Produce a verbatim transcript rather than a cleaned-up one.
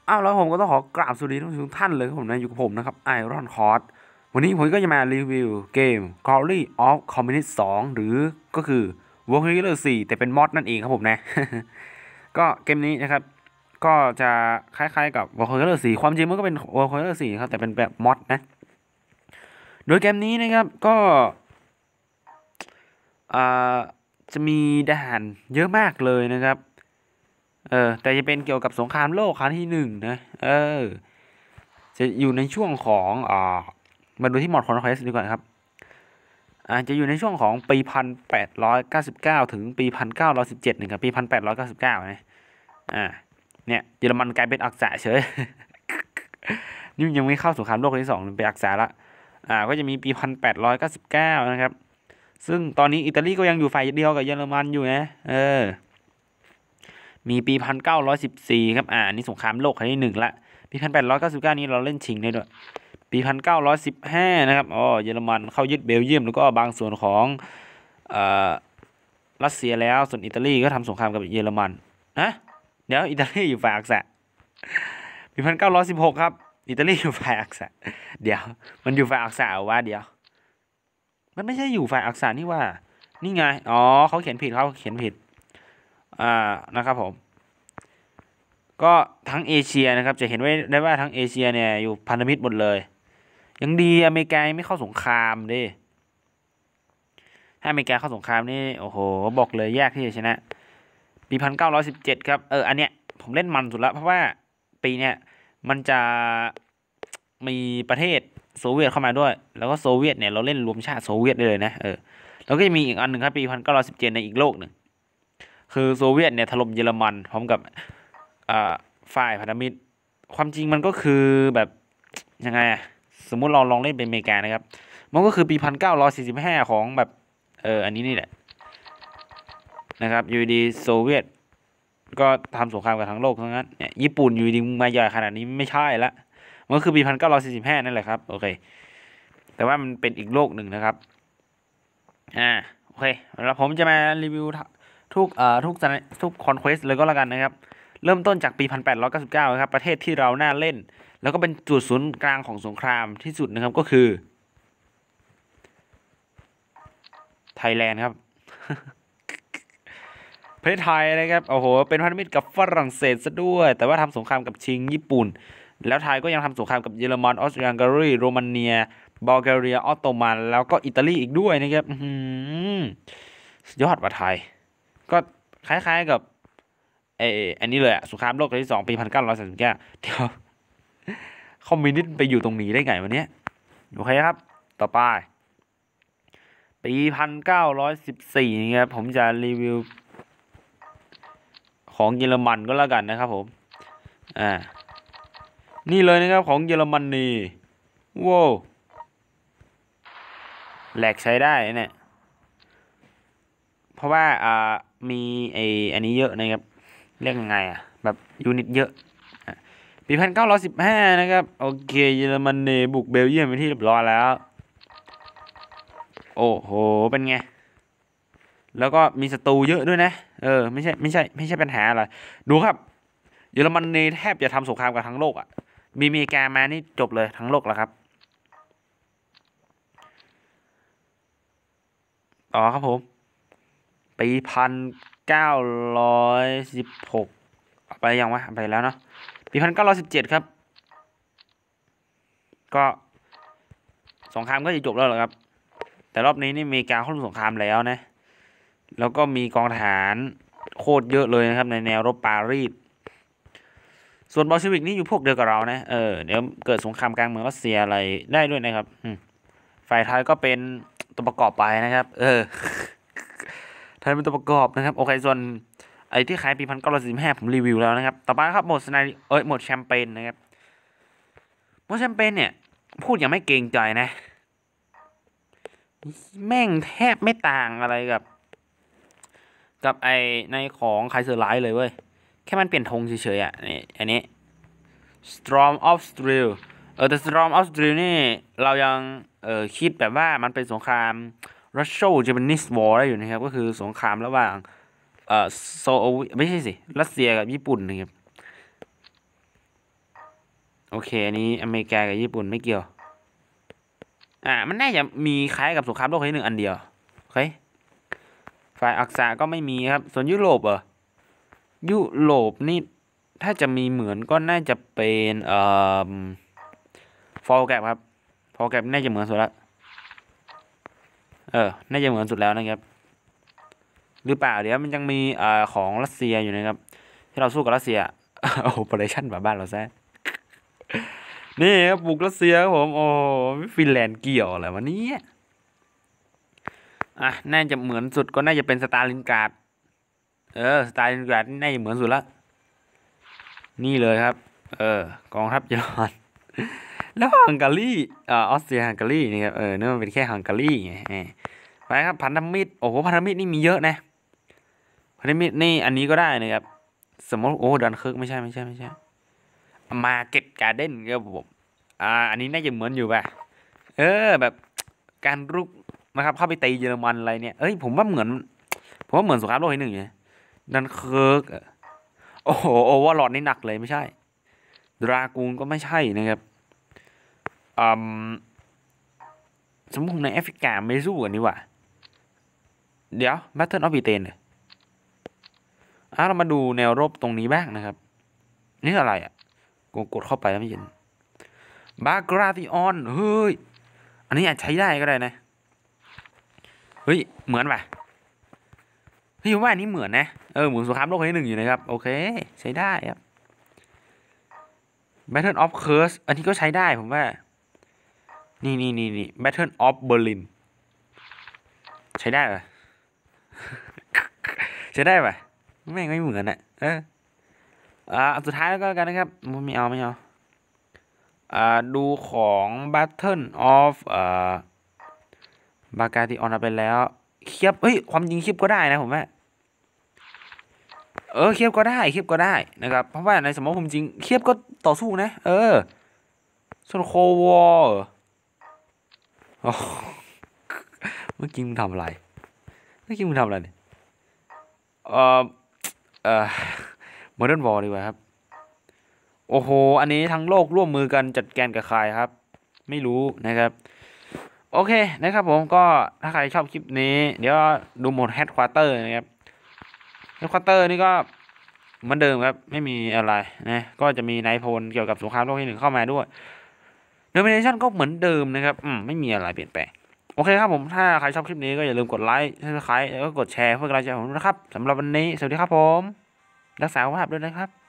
อ้าวแล้วผมก็ต้องขอกราบสวัสดีทุกท่านเลยครับผมนะอยู่กับผมนะครับไอรอนคอร์สวันนี้ผมก็จะมารีวิวเกม Glory of Communist สองหรือก็คือ Warhammer สี่แต่เป็นมอดนั่นเองครับผมนะ ก็เกมนี้นะครับก็จะคล้ายๆกับ Warhammer สี่ความจริงมันก็เป็น Warhammer สี่ครับแต่เป็นแบบมอดนะโดยเกมนี้นะครับก็อ่าจะมีด่านเยอะมากเลยนะครับเออแต่จะเป็นเกี่ยวกับสงครามโลกครั้งที่หนึ่งนะเออ จะอยู่ในช่วงของอ่ามาดูที่มอดคอนเควสดีกว่าครับอาจจะอยู่ในช่วงของปีพันแปดร้อยเก้าสิบเก้าถึงปีพันเก้าร้อยสิบเจ็ดนะครับปีพันแปดร้อยเก้าสิบเก้านะอ่าเนี่ยเยอรมันกลายเป็นอักษะเฉย นี่ยังไม่เข้าสงครามโลกครั้งที่สองเป็นอักษะละอ่าก็จะมีปีพันแปดร้อยเก้าสิบเก้านะครับซึ่งตอนนี้อิตาลีก็ยังอยู่ฝ่ายเดียวกับเยอรมันอยู่นะเออมีปีพันเก้าร้อยสิบสี่ครับอ่านี่สงครามโลกครั้งที่หนึ่งละปีพันแปดร้อยเก้าสิบเก้านี้เราเล่นชิงได้ด้วย ปีพันเก้าร้อยสิบห้านะครับอ๋อเยอรมันเข้ายึดเบลเยียมแล้วก็บางส่วนของเอ่อรัสเซียแล้วส่วนอิตาลีก็ทำสงครามกับเยอรมันนะเดี๋ยวอิตาลีอยู่ฝ่ายอักษะปีพันเก้าร้อยสิบหกครับอิตาลีอยู่ฝ่ายอักษะเดี๋ยวมันอยู่ฝ่ายอักษะวะเดี๋ยวมันไม่ใช่อยู่ฝ่ายอักษะนี่ว่านี่ไงอ๋อเขาเขียนผิดเขาเขียนผิดอ่านะครับผมก็ทั้งเอเชียนะครับจะเห็นไว้ได้ว่าทั้งเอเชียเนี่ยอยู่พันธมิตรหมดเลยยังดีอเมริกาไม่เข้าสงครามดิถ้าอเมริกาเข้าสงครามนี่โอ้โหบอกเลยยากที่จะชนะปีพันเก้าร้อยสิบเจ็ดครับเอออันเนี้ยผมเล่นมันสุดละเพราะว่าปีเนี้ยมันจะมีประเทศโซเวียตเข้ามาด้วยแล้วก็โซเวียตเนี่ยเราเล่นรวมชาติโซเวียตได้เลยนะเออแล้วก็จะมีอีกอันหนึ่งครับปีพันเก้าร้อยสิบเจ็ดในอีกโลกหนึ่งคือโซเวียตเนี่ยถล่มเยอรมันพร้อมกับอ่าฝ่ายพันธมิตรความจริงมันก็คือแบบยังไงอะสมมุติเราลองเล่นเป็นอเมริกานะครับมันก็คือปีพันเก้าร้อยสี่สิบห้าของแบบเอออันนี้นี่แหละนะครับอยู่ดีโซเวียตก็ทำสงครามกับทั้งโลกทั้งนั้นเนี่ยญี่ปุ่นอยู่ดีมาใหญ่ขนาดนี้ไม่ใช่ละมันก็คือปีพันเก้าร้อยสี่สิบห้านั่นแหละครับโอเคแต่ว่ามันเป็นอีกโลกหนึ่งนะครับอ่าโอเคแล้วผมจะมารีวิวทุกเอ่อทุกทุกคอนเควสเลยก็แล้วกันนะครับเริ่มต้นจากปีพันแปดร้อยเก้าสิบเก้าครับประเทศที่เราน่าเล่นแล้วก็เป็นจุดศูนย์กลางของสงครามที่สุดนะครับก็คือไทยแลนด์ครับ ประเทศไทยนะครับโอ้โหเป็นพันธมิตรกับฝรั่งเศสซะด้วยแต่ว่าทำสงครามกับชิงญี่ปุ่นแล้วไทยก็ยังทำสงครามกับเยอรมันออสเตรียฮังการีโรมาเนียบัลแกเรียออตโตมันแล้วก็อิตาลีอีกด้วยนะครับยอดว่าไทยก็คล้ายๆกับไอ้อันนี้เลยอะสงครามโลกครั้งที่สองปีพันเก้าร้อยสามสิบเก้าเดี๋ยวคอมมิวนิสต์ไปอยู่ตรงนี้ได้ไงวันนี้โอเคครับต่อไปปีพันเก้าร้อยสิบสี่นะครับผมจะรีวิวของเยอรมันก็แล้วกันนะครับผมอ่านี่เลยนะครับของเยอรมนีว้าวแหลกใช้ได้เนี่ยเพราะว่าอ่ามีไออันนี้เยอะนะครับเรียกยังไงอ่ะแบบยูนิตเยอะปีพันเก้าร้อยสิบห้านะครับโอเคเยอรมนีบุกเบลเยียมไปที่เรียบร้อยแล้วโอ้โหเป็นไงแล้วก็มีศัตรูเยอะด้วยนะเออไม่ใช่ไม่ใช่ไม่ใช่ปัญหาอะไรดูครับเยอรมนีแทบจะทำสงครามกับทั้งโลกอ่ะมีอเมริกามานี่จบเลยทั้งโลกแล้วครับต่อครับผมปีพันเก้าร้อยสิบหกไปยังวะไปแล้วเนาะปีพันเก้าร้อยสิบเจ็ดครับก็สงครามก็จะจบแล้วเหรอครับแต่รอบนี้นี่อเมริกาเข้าร่วมสงครามแล้วนะแล้วก็มีกองทหารโคตรเยอะเลยนะครับในแนวรบปารีสส่วนบอลชีวิกนี่อยู่พวกเดียวกับเรานะเออเดี๋ยวเกิดสงครามกลางเมืองรัสเซียอะไรได้ด้วยนะครับฝ่ายไทยก็เป็นตัวประกอบไปนะครับเออไทยเป็นตัวประกอบนะครับโอเคส่วนไอ้ที่ขายปีพันเก้าร้อยสิบห้าผมรีวิวแล้วนะครับต่อไปครับโหมดสไนเอ้ยโหมดแชมเปญนะครับโหมดแชมเปญเนี่ยพูดอย่างไม่เกรงใจนะแม่งแทบไม่ต่างอะไรกับกับไอในของไคเซอร์ไลท์เลยเว้ยแค่มันเปลี่ยนธงเฉยๆอ่ะนี่อันนี้ Storm of Steel เออแต่ Storm of Steel นี่เรายังเออคิดแบบว่ามันเป็นสงคราม Russo-Japanese War ได้อยู่นะครับก็คือสงครามระหว่างเอ่อโซไม่ใช่สิรัสเซียกับญี่ปุ่นนะครับโอเคอันนี้อเมริกากับญี่ปุ่นไม่เกี่ยวอ่ามันน่าจะมีคล้ายกับสงครามโลกครั้งที่หนึ่งอันเดียวโอเคฝ่ายอักษะก็ไม่มีครับส่วนยุโรปเหรอยุโรปนี่ถ้าจะมีเหมือนก็น่าจะเป็นเอ่อฟอลแกรครับฟอลแกรน่าจะเหมือนสุดแล้วเออน่าจะเหมือนสุดแล้วนะครับหรือเปล่าเดี๋ยวมันยังมีเอ่อของรัสเซียอยู่นะครับที่เราสู้กับรัสเซียโอเปอเรชั่นแบบบ้านเราแซ่นี่ครับบุกรัสเซียครับผมโอ้ฟินแลนด์เกี่ยวอะไรวะเนี่ยอ่ะน่าจะเหมือนสุดก็น่าจะเป็นสตาลินกราดเออสตาลินกราดน่าจะเหมือนสุดละนี่เลยครับเออกองทัพเยอรมันแล้วฮังการีอ่าออสเตรียฮังการีนี่ครับเออเนื่องเป็นแค่ฮังการีไงไปครับพันธมิตรโอ้โหพันธมิตรนี่มีเยอะนะพันธมิตรนี่อันนี้ก็ได้นะครับสมมติโอ้ดันเคิร์กไม่ใช่ไม่ใช่ไม่ใช่มาเก็ตการ์เด้นครับผมอ่าอันนี้น่าจะเหมือนอยู่ป่ะเออแบบการรุกนะครับเข้าไปตีเยอรมันอะไรเนี่ยเอ้ยผมว่าเหมือนผมว่าเหมือนสงครามโลกครั้งหนึ่งไงดันเคิร์กโอ้โหโอเวอร์ลอดนี่หนักเลยไม่ใช่ดรากูนก็ไม่ใช่นะครับอืมสมมุติในแอฟริกาไม่สู้กันนี่หว่าเดี๋ยว Battle of Britain เนี่ยอ่ะเรามาดูแนวรบตรงนี้บ้างนะครับนี่อะไรอ่ะกดกดเข้าไปแล้วไม่เห็นบา r ราติออนเฮ้ยอันนี้อาจใช้ได้ก็ได้นะเฮ้ยเหมือนป่ะเฮ้ยว่าอันนี้เหมือนนะเออเหมือนสงครามโลกครั้งที่หนึ่งอยู่นะครับโอเคใช้ได้ครับ Battle of Kursk อันนี้ก็ใช้ได้ผมว่านี่นี่นี่นี่ Battle of Berlin ใช้ได้ป่ะใช้ได้ป่ะแม่งไม่เหมือนอ่ะเอออ่าสุดท้ายแล้วก็กันนะครับไม่เอาไม่เอาอ่าดูของ Battle of อ่าบาการติออนไปแล้วเคียบเฮ้ยความจริงเคียบก็ได้นะผมว่าเออเคียบก็ได้เคียบก็ได้นะครับเพราะว่าในสมมติผมจริงเคียบก็ต่อสู้นะเออส่วนโควอร์เมื่อกี้มึงทำอะไรเมื่อกี้มึงทำอะไรเนี่ยเออเออโมเดิร์นวอร์ดีกว่าครับโอ้โหอันนี้ทั้งโลกร่วมมือกันจัดการกับใครครับไม่รู้นะครับโอเคนะครับผมก็ถ้าใครชอบคลิปนี้เดี๋ยวดูโหมดแฮดควอเตอร์นะครับแฮดควอเตอร์นี่ก็เหมือนเดิมครับไม่มีอะไรนะก็จะมีนายพลเกี่ยวกับสงครามโลกที่หนึ่งเข้ามาด้วยเดอร์มิเนชั่นก็เหมือนเดิมนะครับอืมไม่มีอะไรเปลี่ยนแปลงโอเคครับผมถ้าใครชอบคลิปนี้ก็อย่าลืมกดไลค์ซับสไครต์แล้วก็กดแชร์เพื่อกำลังใจผมนะครับสำหรับวันนี้สวัสดีครับผมรักษาสุขภาพด้วยนะครับ